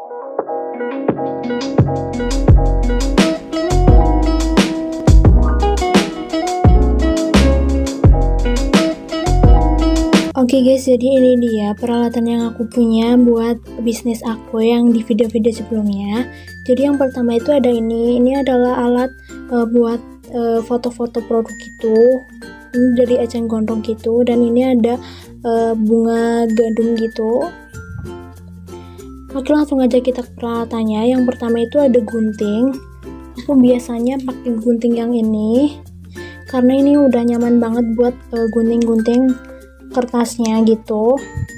Oke guys, jadi ini dia peralatan yang aku punya buat bisnis aku yang di video-video sebelumnya. Jadi yang pertama itu ada ini adalah alat buat foto-foto produk itu. Ini dari eceng gondong gitu, dan ini ada bunga gandum gitu. Oke, langsung aja kita ke peralatannya. Yang pertama itu ada gunting. Aku biasanya pakai gunting yang ini karena ini udah nyaman banget buat gunting-gunting kertasnya gitu.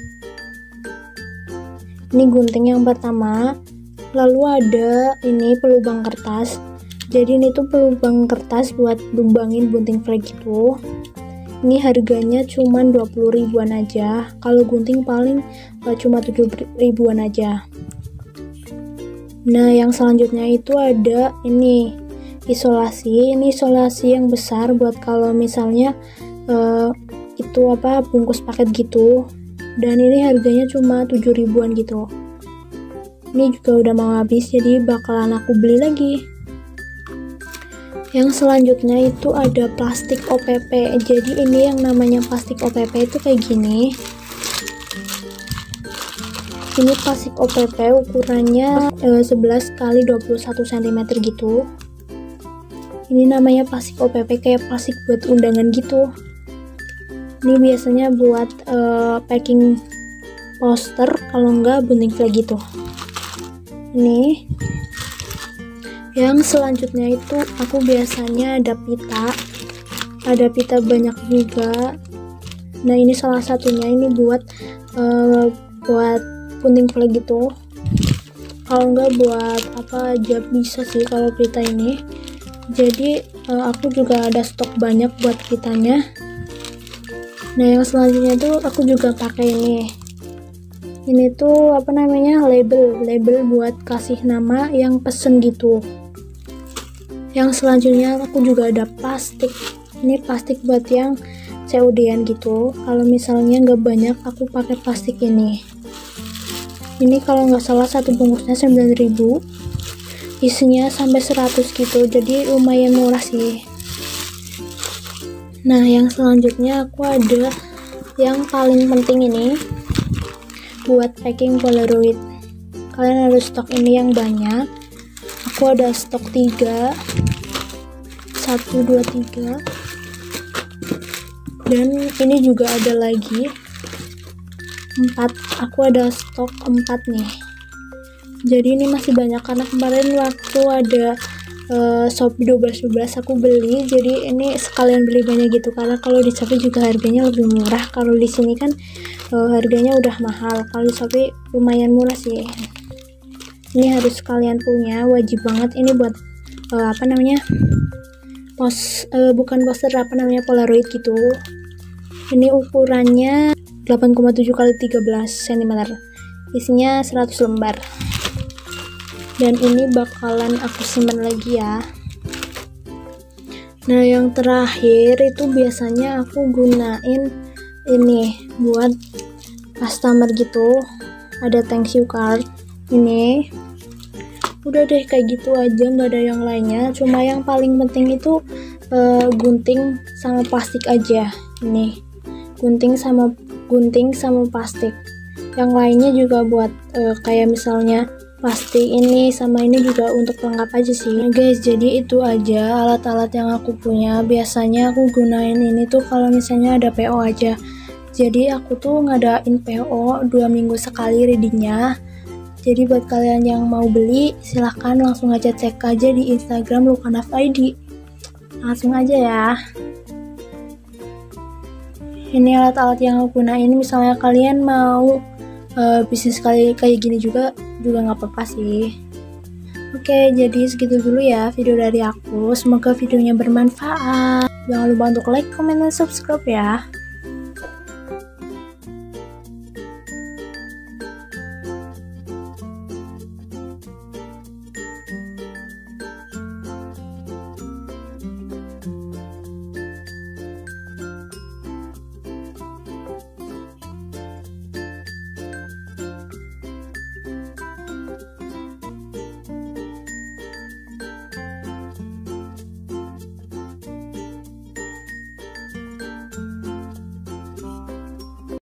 Ini gunting yang pertama. Lalu ada ini pelubang kertas. Jadi ini tuh pelubang kertas buat lubangin gunting flag gitu. Ini harganya cuma 20 ribuan aja. Kalau gunting paling cuma 7 ribuan aja. Nah, yang selanjutnya itu ada ini isolasi. Ini isolasi yang besar buat kalau misalnya itu bungkus paket gitu, dan ini harganya cuma 7 ribuan gitu. Ini juga udah mau habis, jadi bakalan aku beli lagi. Yang selanjutnya itu ada plastik OPP. Jadi ini yang namanya plastik OPP itu kayak gini. Ini plastik OPP ukurannya 11 x 21 cm gitu. Ini namanya plastik OPP, kayak plastik buat undangan gitu. Ini biasanya buat packing poster, kalau enggak gunting flag gitu. Ini yang selanjutnya itu aku biasanya ada pita banyak juga. Nah, ini salah satunya, ini buat gunting flag gitu. Kalau enggak buat apa aja bisa sih kalau pita ini. Jadi aku juga ada stok banyak buat pitanya. Nah, yang selanjutnya tuh aku juga pakai ini tuh label buat kasih nama yang pesen gitu. Yang selanjutnya aku juga ada plastik. Ini plastik buat yang COD-an gitu. Kalau misalnya nggak banyak, aku pakai plastik ini. Ini kalau nggak salah satu bungkusnya 9.000, isinya sampai 100 gitu, jadi lumayan murah sih. Nah, yang selanjutnya aku ada yang paling penting ini buat packing Polaroid. Kalian harus stok ini yang banyak. Aku ada stok 3, 1, 2, 3, dan ini juga ada lagi 4. Aku ada stok 4 nih. Jadi ini masih banyak karena kemarin waktu ada Shopee 12 aku beli, jadi ini sekalian beli banyak gitu, karena kalau di Shopee juga harganya lebih murah. Kalau di sini kan harganya udah mahal, kalau di Shopee lumayan murah sih. Ini harus kalian punya, wajib banget. Ini buat bukan poster, Polaroid gitu. Ini ukurannya 8,7 x 13 cm, isinya 100 lembar. Dan ini bakalan aku simpan lagi ya. Nah, yang terakhir itu biasanya aku gunain ini buat customer gitu. Ada thank you card. Ini udah deh, kayak gitu aja, nggak ada yang lainnya. Cuma yang paling penting itu gunting sama plastik aja. Ini gunting sama plastik. Yang lainnya juga buat kayak misalnya plastik ini sama ini juga untuk pelengkap aja sih. Nah guys, jadi itu aja alat-alat yang aku punya. Biasanya aku gunain ini tuh kalau misalnya ada PO aja. Jadi aku tuh ngadain PO 2 minggu sekali readingnya. Jadi buat kalian yang mau beli, silahkan langsung aja cek aja di Instagram Lukanaf.id. Langsung aja ya. Ini alat-alat yang aku gunain. Misalnya kalian mau bisnis kayak gini juga nggak apa-apa sih. Oke, jadi segitu dulu ya video dari aku. Semoga videonya bermanfaat. Jangan lupa untuk like, comment, dan subscribe ya.